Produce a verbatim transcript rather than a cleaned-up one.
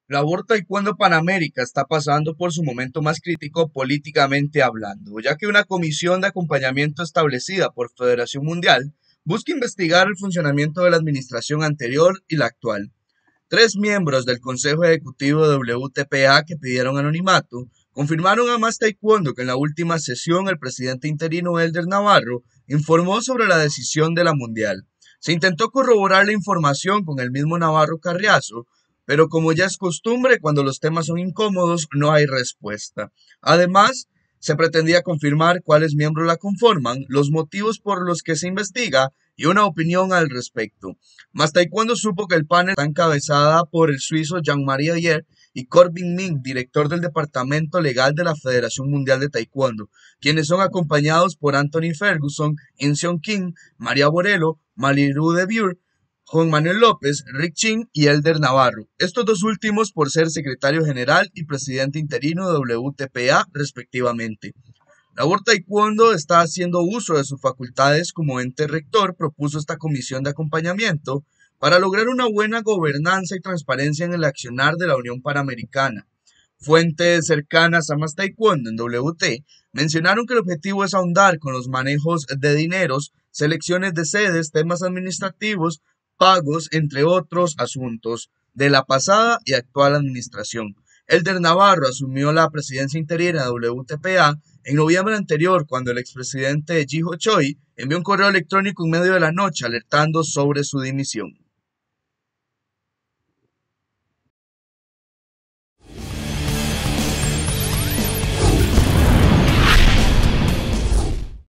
La World Taekwondo Panamérica está pasando por su momento más crítico políticamente hablando, ya que una comisión de acompañamiento establecida por Federación Mundial busca investigar el funcionamiento de la administración anterior y la actual. Tres miembros del Consejo Ejecutivo de W T P A que pidieron anonimato confirmaron a Más Taekwondo que en la última sesión el presidente interino Elder Navarro informó sobre la decisión de la Mundial. Se intentó corroborar la información con el mismo Navarro Carriazo, pero como ya es costumbre, cuando los temas son incómodos, no hay respuesta. Además, se pretendía confirmar cuáles miembros la conforman, los motivos por los que se investiga y una opinión al respecto. Más Taekwondo supo que el panel está encabezada por el suizo Jean-Marie Ayer y Corbin Ming, director del Departamento Legal de la Federación Mundial de Taekwondo, quienes son acompañados por Anthony Ferguson, In King, María Borello, Maliru de Bure, Juan Manuel López, Rick Chin y Elder Navarro, estos dos últimos por ser secretario general y presidente interino de W T P A respectivamente. La World Taekwondo está haciendo uso de sus facultades como ente rector, propuso esta comisión de acompañamiento para lograr una buena gobernanza y transparencia en el accionar de la Unión Panamericana. Fuentes cercanas a Más Taekwondo en W T mencionaron que el objetivo es ahondar con los manejos de dineros, selecciones de sedes, temas administrativos, pagos, entre otros asuntos, de la pasada y actual administración. Elder Navarro asumió la presidencia interina de W T P A en noviembre anterior, cuando el expresidente Jiho Choi envió un correo electrónico en medio de la noche alertando sobre su dimisión.